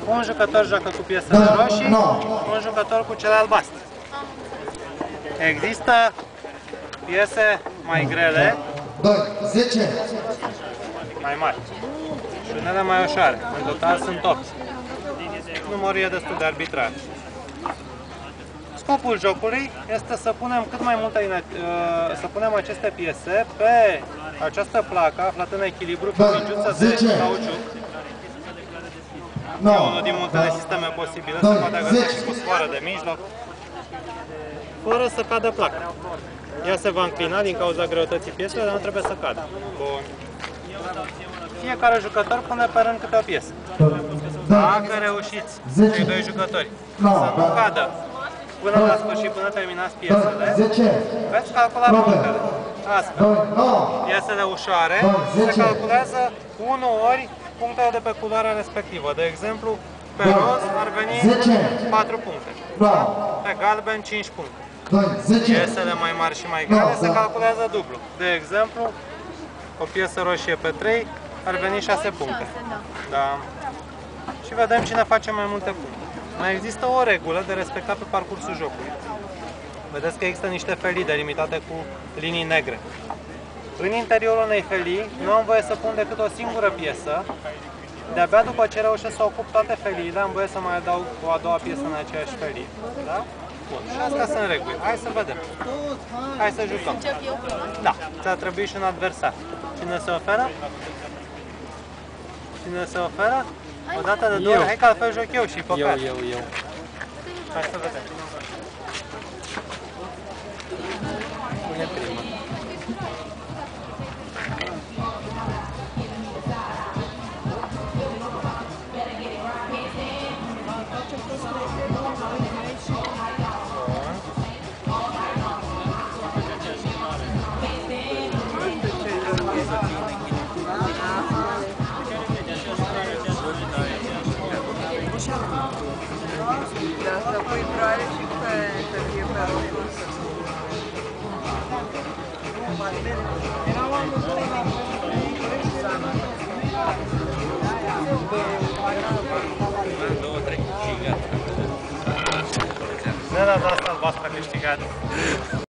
Un jucător joacă cu piesele roșii, un jucător cu cele albastre. Există piese mai grele, 10, mai mari și unele mai ușoare. În total sunt 8. Numărul e destul de arbitrar. Scopul jocului este să punem cât mai multe, să punem aceste piese pe această placă aflată în echilibru pe o mingiuță de cauciuc. E unul din multele sisteme posibile, se poate găsi cu sfoară de mijloc, fără să cadă placa. Ea se va înclina din cauza greutății pieselor, dar nu trebuie să cadă. Bun. Fiecare jucător pune pe rând câte o piesă. Dacă reușiți, cei doi jucători, să nu cadă până la sfârșit, până terminați piesele, veți calcula punctele. Astfel, piesele ușoare se calculează 1 ori punctele de pe culoarea respectivă. De exemplu, pe roz ar veni 4 puncte, pe galben 5 puncte. Piesele mai mari și mai grele se calculează dublu. De exemplu, o piesă roșie pe 3 ar veni 6 puncte. Da. Și vedem cine face mai multe puncte. Mai există o regulă de respectat pe parcursul jocului. Vedeți că există niște felii delimitate cu linii negre. În interiorul unei felii nu am voie să pun decât o singură piesă. De-abia după ce reușesc să ocup toate feliile, am voie să mai adaug o a doua piesă în aceeași felie. Da? Bun. Și astea sunt reguli. Hai să vedem. Hai să jucăm. Da. Ți-a trebuit și un adversar. Cine se oferă? Cine se oferă? O dată de 2 ori. Hai că altfel joc eu și păcat. Eu. Hai să vedem. Pune prima. Da, să pui broaie și să fie pe roșu. Da, asta albastră a câștigat.